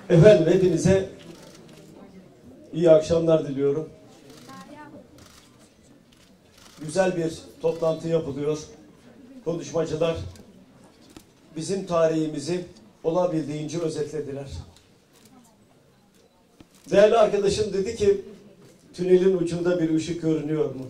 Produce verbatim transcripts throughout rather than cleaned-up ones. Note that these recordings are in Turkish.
Efendim hepinize iyi akşamlar diliyorum. Güzel bir toplantı yapılıyor. Konuşmacılar bizim tarihimizi olabildiğince özetlediler. Değerli arkadaşım dedi ki, tünelin ucunda bir ışık görünüyor mu?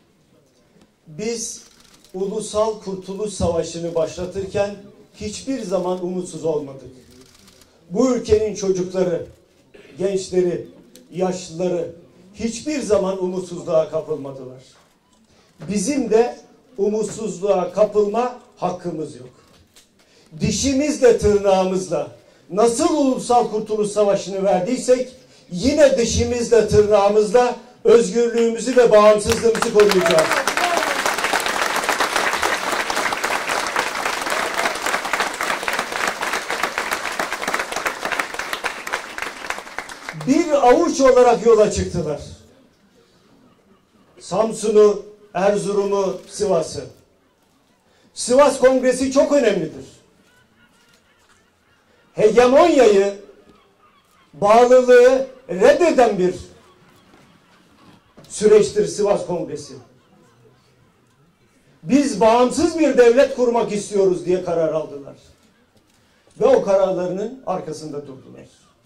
Biz Ulusal Kurtuluş Savaşı'nı başlatırken hiçbir zaman umutsuz olmadık. Bu ülkenin çocukları, gençleri, yaşlıları hiçbir zaman umutsuzluğa kapılmadılar. Bizim de umutsuzluğa kapılma hakkımız yok. Dişimizle, tırnağımızla nasıl Ulusal Kurtuluş Savaşı'nı verdiysek yine dişimizle, tırnağımızla özgürlüğümüzü ve bağımsızlığımızı koruyacağız. Bir avuç olarak yola çıktılar. Samsun'u, Erzurum'u, Sivas'ı. Sivas Kongresi çok önemlidir. Hegemonyayı, bağlılığı reddeden bir süreçtir Sivas Kongresi. Biz bağımsız bir devlet kurmak istiyoruz diye karar aldılar. Ve o kararlarının arkasında durdular.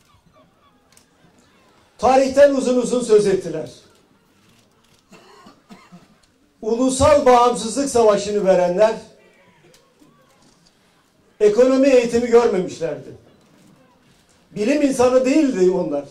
Tarihten uzun uzun söz ettiler. Ulusal Bağımsızlık Savaşı'nı verenler ekonomi eğitimi görmemişlerdi. Bilim insanı değildi onlar.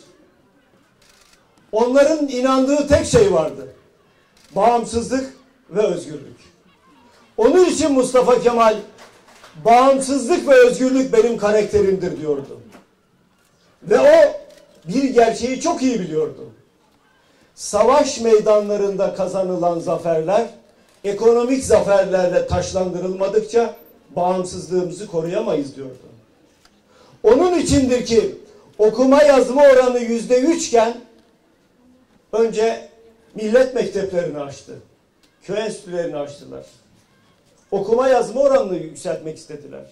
Onların inandığı tek şey vardı: bağımsızlık ve özgürlük. Onun için Mustafa Kemal bağımsızlık ve özgürlük benim karakterimdir diyordu. Ve o bir gerçeği çok iyi biliyordu. Savaş meydanlarında kazanılan zaferler ekonomik zaferlerle taçlandırılmadıkça bağımsızlığımızı koruyamayız diyordu. Onun içindir ki okuma yazma oranı yüzde üçken önce millet mekteplerini açtı. Köy enstitülerini açtılar. Okuma yazma oranını yükseltmek istediler.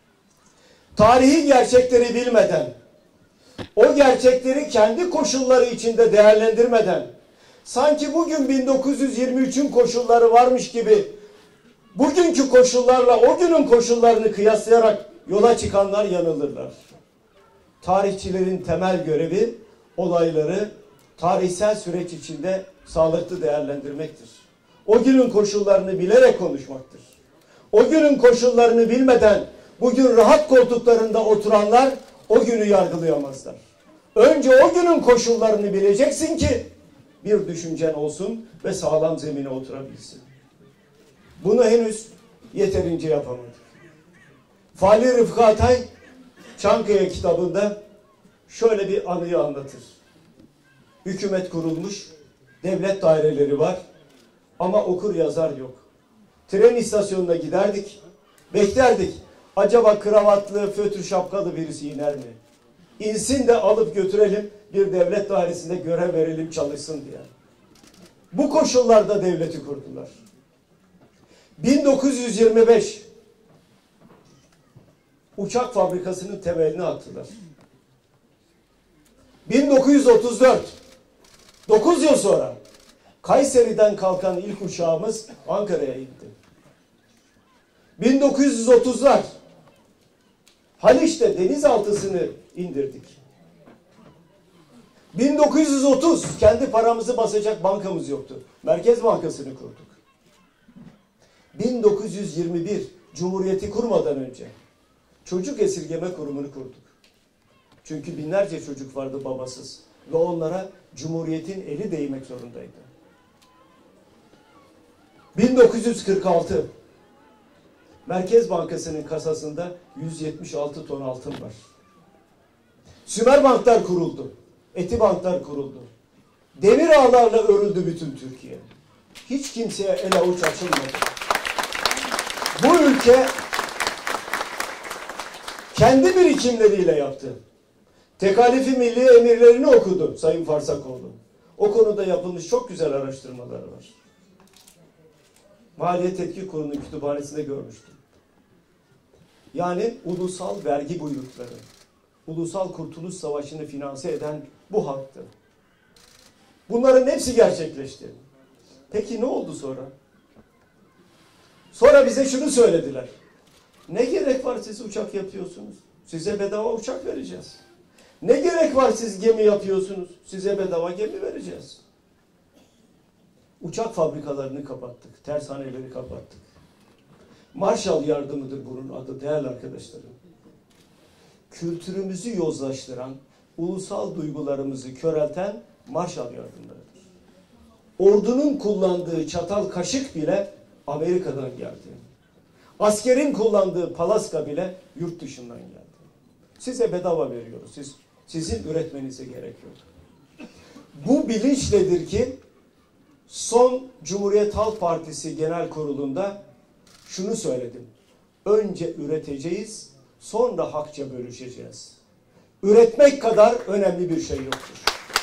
Tarihi gerçekleri bilmeden, o gerçekleri kendi koşulları içinde değerlendirmeden, sanki bugün bin dokuz yüz yirmi üçün koşulları varmış gibi bugünkü koşullarla o günün koşullarını kıyaslayarak yola çıkanlar yanılırlar. Tarihçilerin temel görevi olayları tarihsel süreç içinde sağlıklı değerlendirmektir. O günün koşullarını bilerek konuşmaktır. O günün koşullarını bilmeden bugün rahat koltuklarında oturanlar o günü yargılayamazlar. Önce o günün koşullarını bileceksin ki bir düşüncen olsun ve sağlam zemine oturabilsin. Bunu henüz yeterince yapamadık. Fahri Rıfkı Atay Çankaya kitabında şöyle bir anıyı anlatır. Hükümet kurulmuş, devlet daireleri var ama okur yazar yok. Tren istasyonuna giderdik, beklerdik. Acaba kravatlı, fötr şapkalı birisi iner mi? İnsin de alıp götürelim, bir devlet dairesinde görev verelim, çalışsın diye. Bu koşullarda devleti kurdular. bin dokuz yüz yirmi beş uçak fabrikasının temelini attılar. bin dokuz yüz otuz dört dokuz yıl sonra Kayseri'den kalkan ilk uçağımız Ankara'ya indi. bin dokuz yüz otuzlar Haliç'te denizaltısını indirdik. bin dokuz yüz otuz kendi paramızı basacak bankamız yoktu. Merkez Bankası'nı kurduk. bin dokuz yüz yirmi bir Cumhuriyeti kurmadan önce Çocuk Esirgeme Kurumu'nu kurduk. Çünkü binlerce çocuk vardı babasız ve onlara Cumhuriyet'in eli değmek zorundaydı. bin dokuz yüz kırk altı Merkez Bankası'nın kasasında yüz yetmiş altı ton altın var. Sümer banklar kuruldu. Eti banklar kuruldu. Demir ağlarla örüldü bütün Türkiye. Hiç kimseye el avuç açılmadı. Bu ülke kendi birikimleriyle yaptı. Tekalifi milli emirlerini okudu Sayın Farsakoğlu. O konuda yapılmış çok güzel araştırmalar var. Maliye Tetkik Kurulu'nun kütüphanesinde görmüştüm. Yani ulusal vergi buyrukları. Ulusal Kurtuluş Savaşı'nı finanse eden bu halktı. Bunların hepsi gerçekleşti. Peki ne oldu sonra? Sonra bize şunu söylediler. Ne gerek var siz uçak yapıyorsunuz? Size bedava uçak vereceğiz. Ne gerek var siz gemi yapıyorsunuz? Size bedava gemi vereceğiz. Uçak fabrikalarını kapattık. Tersaneleri kapattık. Marshall yardımıdır bunun adı değerli arkadaşlarım. Kültürümüzü yozlaştıran, ulusal duygularımızı körelten Marshall yardımlarıdır. Ordunun kullandığı çatal kaşık bile Amerika'dan geldi. Askerin kullandığı palaska bile yurt dışından geldi. Size bedava veriyoruz. Siz, sizin üretmenize gerek yok. Bu bilinçledir ki son Cumhuriyet Halk Partisi Genel Kurulu'nda şunu söyledim. Önce üreteceğiz, sonra hakça bölüşeceğiz. Üretmek kadar önemli bir şey yoktur.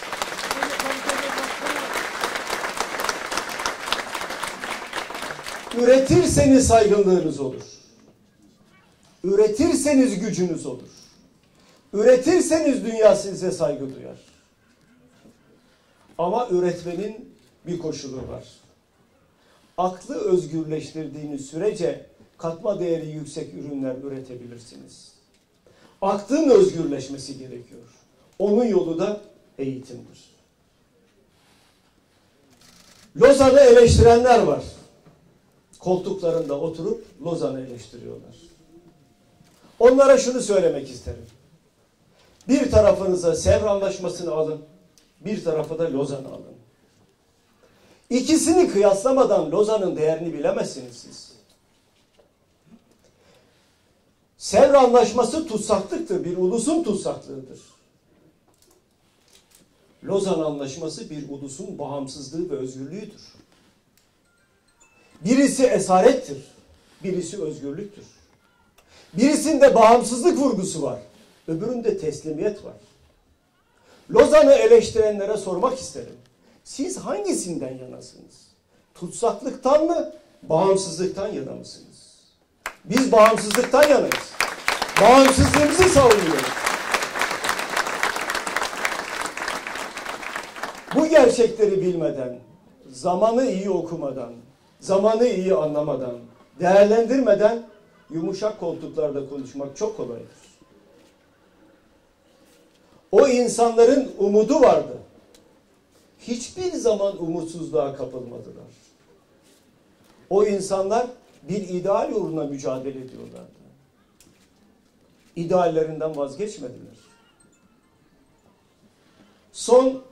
Üretirseniz saygınlığınız olur. Üretirseniz gücünüz olur. Üretirseniz dünya size saygı duyar. Ama üretmenin bir koşulu var. Aklı özgürleştirdiğiniz sürece katma değeri yüksek ürünler üretebilirsiniz. Aklın özgürleşmesi gerekiyor. Onun yolu da eğitimdir. Lozan'ı eleştirenler var. Koltuklarında oturup Lozan'ı eleştiriyorlar. Onlara şunu söylemek isterim. Bir tarafınıza Sevr Anlaşması'nı alın, bir tarafı da Lozan'ı alın. İkisini kıyaslamadan Lozan'ın değerini bilemezsiniz siz. Sevr Anlaşması tutsaklıktır, bir ulusun tutsaklığıdır. Lozan Anlaşması bir ulusun bağımsızlığı ve özgürlüğüdür. Birisi esarettir, birisi özgürlüktür. Birisinde bağımsızlık vurgusu var, öbüründe teslimiyet var. Lozan'ı eleştirenlere sormak isterim. Siz hangisinden yanasınız? Tutsaklıktan mı, bağımsızlıktan yana mısınız? Biz bağımsızlıktan yanayız. Bağımsızlığımızı savunuyoruz. Bu gerçekleri bilmeden, zamanı iyi okumadan, zamanı iyi anlamadan, değerlendirmeden yumuşak koltuklarda konuşmak çok kolaydır. O insanların umudu vardı. Hiçbir zaman umutsuzluğa kapılmadılar. O insanlar bir ideal uğruna mücadele ediyorlardı. İdeallerinden vazgeçmediler. Son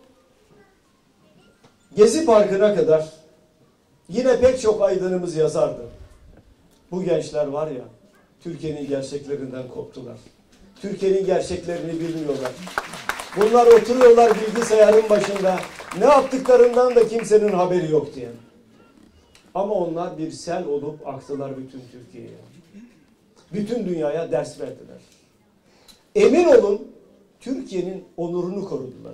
Gezi Parkı'na kadar yine pek çok aydınımız yazardı. Bu gençler var ya, Türkiye'nin gerçeklerinden koptular. Türkiye'nin gerçeklerini bilmiyorlar. Bunlar oturuyorlar bilgisayarın başında. Ne yaptıklarından da kimsenin haberi yok diye. Ama onlar bir sel olup aktılar bütün Türkiye'ye. Bütün dünyaya ders verdiler. Emin olun Türkiye'nin onurunu korudular.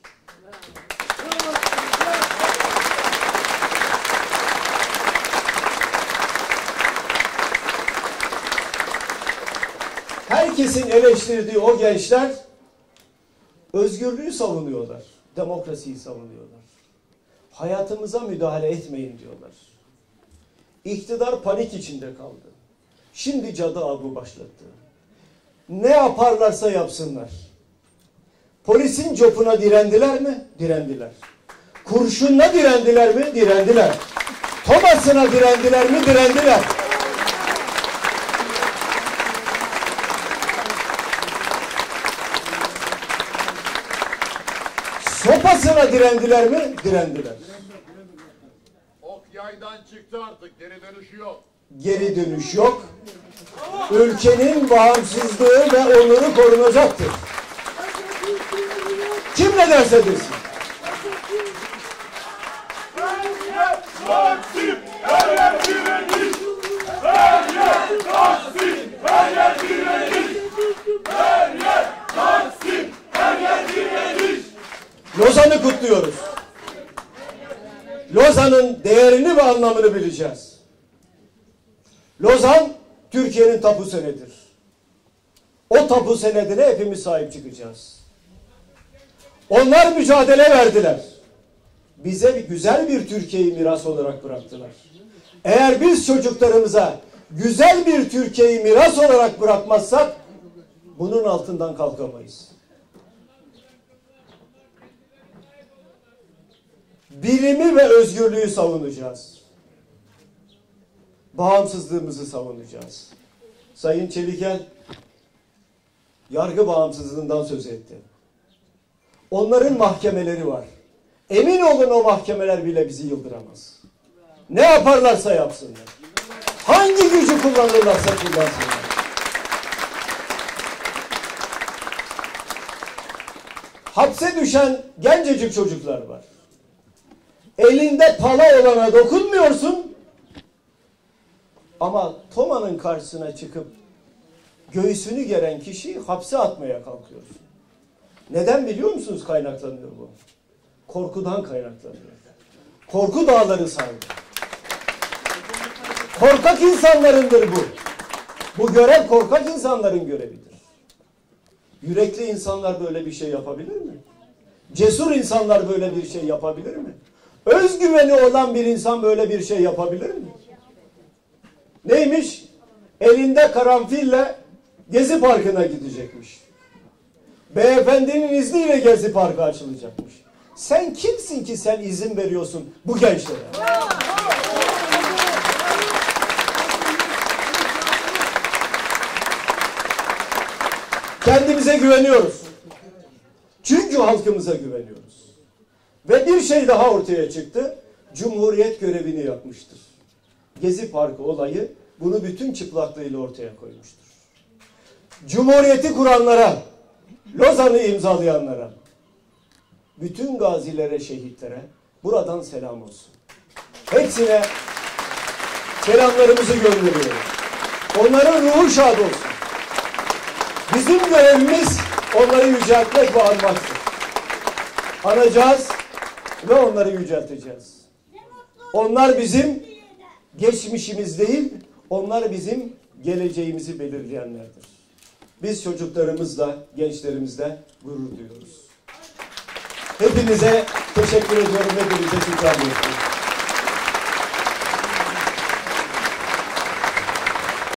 Herkesin eleştirdiği o gençler özgürlüğü savunuyorlar. Demokrasiyi savunuyorlar. Hayatımıza müdahale etmeyin diyorlar. İktidar panik içinde kaldı. Şimdi cadı avı başlattı. Ne yaparlarsa yapsınlar. Polisin copuna direndiler mi? Direndiler. Kurşunla direndiler mi? Direndiler. Tomasına direndiler mi? Direndiler. Sopasına direndiler mi? Direndiler. Ok yaydan çıktı artık. Geri dönüşü yok. Geri dönüş yok. Ülkenin bağımsızlığı ve onuru korunacaktır. Kim ne derse desin. Taksim, her yer direniş. Her yer Taksim, her yer direniş. Her yer Taksim, her yer direniş. Lozan'ı kutluyoruz. Lozan'ın değerini ve anlamını bileceğiz. Lozan, Türkiye'nin tapu senedidir. O tapu senedine hepimiz sahip çıkacağız. Onlar mücadele verdiler. Bize bir güzel bir Türkiye'yi miras olarak bıraktılar. Eğer biz çocuklarımıza güzel bir Türkiye'yi miras olarak bırakmazsak bunun altından kalkamayız. Bilimi ve özgürlüğü savunacağız. Bağımsızlığımızı savunacağız. Sayın Çelikel yargı bağımsızlığından söz etti. Onların mahkemeleri var. Emin olun o mahkemeler bile bizi yıldıramaz. Ne yaparlarsa yapsınlar. Hangi gücü kullanırlarsa kullansınlar. Hapse düşen gencecik çocuklar var. Elinde pala olana dokunmuyorsun. Ama Toma'nın karşısına çıkıp göğsünü geren kişiyi hapse atmaya kalkıyorsun. Neden biliyor musunuz kaynaklanıyor bu? Korkudan kaynaklanıyor. Korku dağları sardı. Korkak insanlarındır bu. Bu görev korkak insanların görevidir. Yürekli insanlar böyle bir şey yapabilir mi? Cesur insanlar böyle bir şey yapabilir mi? Özgüveni olan bir insan böyle bir şey yapabilir mi? Neymiş? Elinde karanfille Gezi Parkı'na gidecekmiş. Beyefendinin izniyle Gezi Parkı açılacakmış. Sen kimsin ki sen izin veriyorsun bu gençlere? Kendimize güveniyoruz. Çünkü halkımıza güveniyoruz. Ve bir şey daha ortaya çıktı. Cumhuriyet görevini yapmıştır. Gezi Parkı olayı bunu bütün çıplaklığıyla ortaya koymuştur. Cumhuriyeti kuranlara, Lozan'ı imzalayanlara, bütün gazilere, şehitlere buradan selam olsun. Hepsine selamlarımızı gönderiyoruz. Onların ruhu şad olsun. Bizim görevimiz onları yüceltmek ve anmaktır. Anacağız ve onları yücelteceğiz. Onlar bizim geçmişimiz değil, onlar bizim geleceğimizi belirleyenlerdir. Biz çocuklarımızla, gençlerimizle gurur duyuyoruz. Hepinize teşekkür ediyorum, hepinize şükran ediyorum.